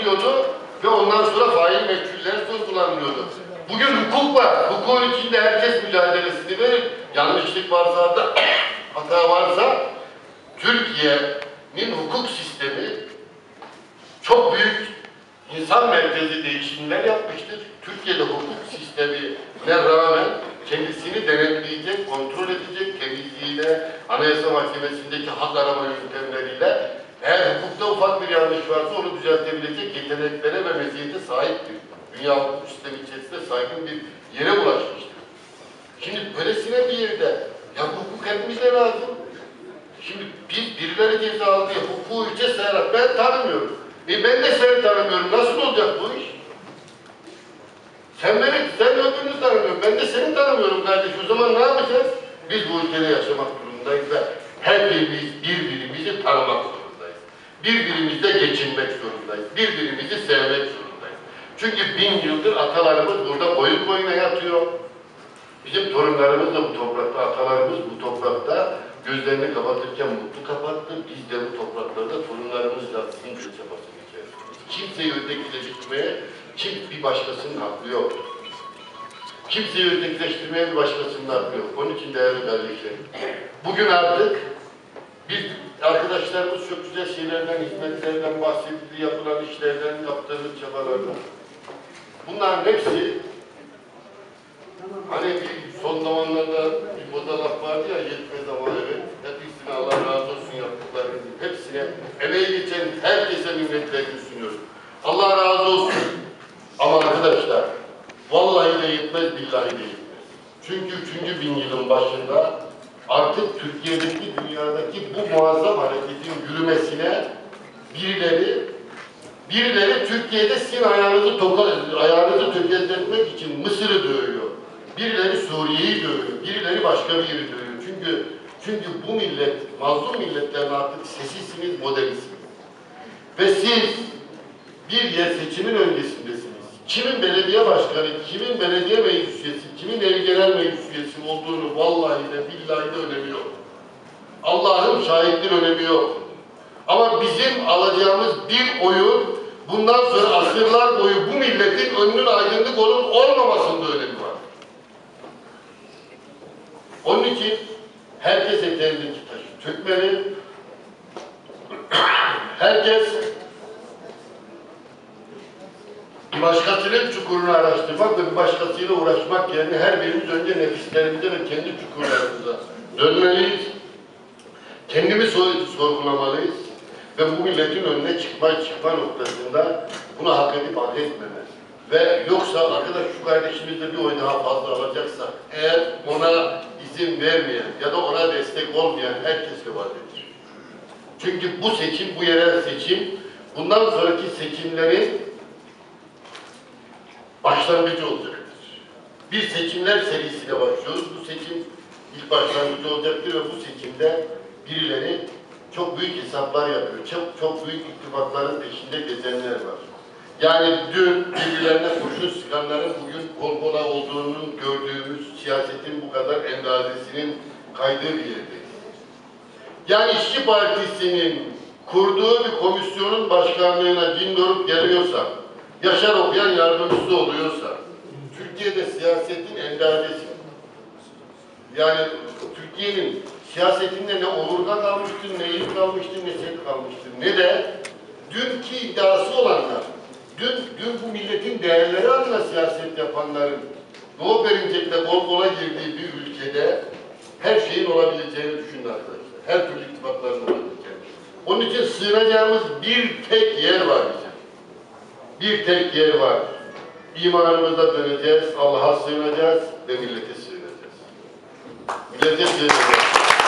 yapılıyordu ve ondan sonra fail meçhuller sorgulanıyordu. Bugün hukuk var. Hukukun içinde herkes mücadelesini verir. Yanlışlık varsa, hata varsa, Türkiye'nin hukuk sistemi çok büyük insan merkezli değişimler yapmıştır. Türkiye'de hukuk sistemine rağmen kendisini denetleyecek, kontrol edecek, temizliğiyle, Anayasa Mahkemesi'ndeki hak arama yöntemleriyle, eğer hukukta ufak bir yanlış varsa onu düzeltebilecek yeteneklere ve meziyete sahiptir. Dünya hukuk sistemi içerisinde saygın bir yere ulaşmıştır. Şimdi böylesine bir yerde, ya hukuk hepimize lazım. Şimdi birileri ceza aldı ya, hukuku üçe sayarak ben tanımıyorum. Ben de seni tanımıyorum. Nasıl olacak bu iş? Sen öbürünü tanımıyorsun. Ben de seni tanımıyorum kardeş. O zaman ne yapacağız? Biz bu ülkede yaşamak durumundayız ve hepimiz birbirimizi tanımak zorundayız. Birbirimizle geçinmek zorundayız. Birbirimizi sevmek zorundayız. Çünkü 1000 yıldır atalarımız burada boyun boyuna yatıyor. Bizim torunlarımız da bu toprakta, atalarımız bu toprakta gözlerini kapatırken mutlu kapattı. Biz de bu topraklarda torunlarımızla sizin çabasını içerisindeyiz. Kimseyi ötekileştirmeye bir başkasının hakkı yok. Kimseyi ötekileştirmeye bir başkasının hakkı yok. Onun için değerli kardeşlerim, bugün artık biz arkadaşlarımız çok güzel şeylerden, hizmetlerden bahsetti, yapılan işlerden, yaptığımız çabalardan. Bunların hepsi hani bir son zamanlarda bir moda laf vardı ya, yetmez ama evet. Hepsine Allah razı olsun yaptıklarının. Hepsine emeği geçen herkese minnetlerini sunuyorum. Allah razı olsun. Ama arkadaşlar, vallahi de yetmez, billahi de yetmez. Çünkü 3. bin yılın başında artık Türkiye'deki, dünyadaki bu muazzam hareketin yürümesine birileri Türkiye'de sizin ayağınızı tökezletmek için Mısır'ı dövüyor. Birileri Suriye'yi dövüyor, birileri başka bir yeri dövüyor. Çünkü bu millet, mazlum milletlerin artık sesisiniz, modelisiniz. Ve siz bir yer seçimin öncesindesiniz. Kimin belediye başkanı, kimin belediye meclis üyesi, kimin ev genel meclis üyesi olduğunu vallahi de billahi de önemi yok. Allah'ın şahitliği önemi yok. Ama bizim alacağımız bir oyun bundan sonra asırlar boyu bu milletin önünün aydınlık olup olmamasında önemi var. Onun için herkes eteğindeki taşı tökmeli. Herkes bir başkasının çukurunu araştırmak ve bir başkasıyla uğraşmak yerine her birimiz önce nefislerimize ve kendi çukurlarımıza dönmeliyiz. Kendimizi sorgulamalıyız ve bu milletin önüne çıkma noktasında bunu hak edip hak etmemeli. Ve yoksa arkadaş şu kardeşimizle bir oy daha fazla alacaksa eğer ona izin vermeyen ya da ona destek olmayan herkes vebaldir. Çünkü bu seçim, bu yerel seçim bundan sonraki seçimlerin başlangıcı olacaktır. Bir seçimler serisine başlıyoruz. Bu seçim ilk başlangıcı olacaktır ve bu seçimde birileri çok büyük hesaplar yapıyor. Çok büyük ittifakların peşinde gezenler var. Yani dün birbirlerine kurşun sıkanların bugün kol kola olduğunun gördüğümüz siyasetin bu kadar endazesinin kaydığı bir yerdeyiz. Yani İşçi Partisi'nin kurduğu bir komisyonun başkanlığına din doğurup geliyorsa, Yaşar okuyan yardımcısı oluyorsa, Türkiye'de siyasetin endazesi, yani Türkiye'nin siyasetinde ne omurga kalmıştır, ne eğim kalmıştır, ne set kalmıştır, ne de dünkü iddiası olanlar, dün bu milletin değerleri adına siyaset yapanların Doğu Perinçek'te kol kola girdiği bir ülkede her şeyin olabileceğini düşünün arkadaşlar. Her türlü ittifakların olabileceğini. Onun için sığınacağımız bir tek yer var bizim. Bir tek yer var. İmanımıza döneceğiz, Allah'a sığınacağız ve millete sığınacağız. Millete sığınacağız.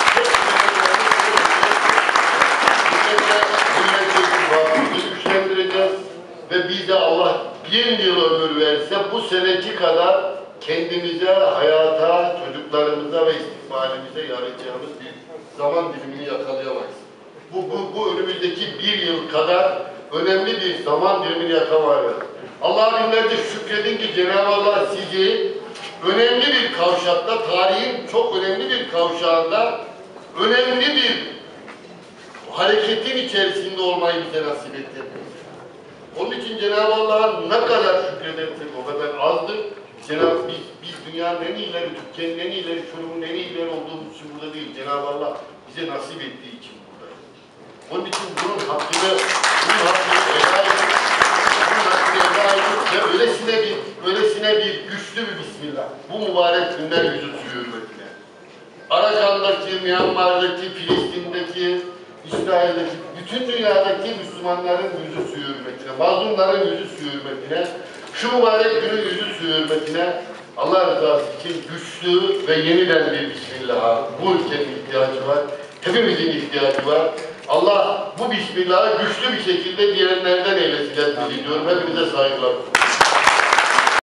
Millete güçlendireceğiz ve bize Allah 1000 yıl ömür verse bu seneki kadar kendimize, hayata, çocuklarımıza ve istikbalimize yarayacağımız bir zaman dilimini yakalayamayız. Bu önümüzdeki 1 yıl kadar önemli bir zaman dilimini yakalamayız. Allah'a binlerce şükredin ki Cenab-ı Allah sizi önemli bir kavşakta, tarihin çok önemli bir kavşağında, önemli bir hareketin içerisinde olmayı bize nasip etti. Onun için Cenab-ı Allah'a ne kadar şükredersek o kadar azdır. Biz dünyanın en iyileri, Türkiye'nin en iyileri, Çorum'un en iyileri olduğumuz için burada değil. Cenab-ı Allah bize nasip ettiği için buradayız. Onun için bunun hakkını helal edin. Bunun hakkını helal edin ve öylesine bir güçlü bir Bismillah. Bu mübarek günler yüzü suyu hürmetine. Arakan'daki, Myanmar'daki, Filistin'deki, İsrail'deki, bütün dünyadaki Müslümanların yüzü suyu hürmetine, mazlumların yüzü suyu hürmetine, şu mübarek günün yüzü suyu hürmetine Allah rızası için güçlü ve yeniden bir Bismillah'a bu ülkenin ihtiyacı var, hepimizin ihtiyacı var. Allah bu Bismillah'ı güçlü bir şekilde diğerlerden eylesin diyorum. Hepinize saygılar.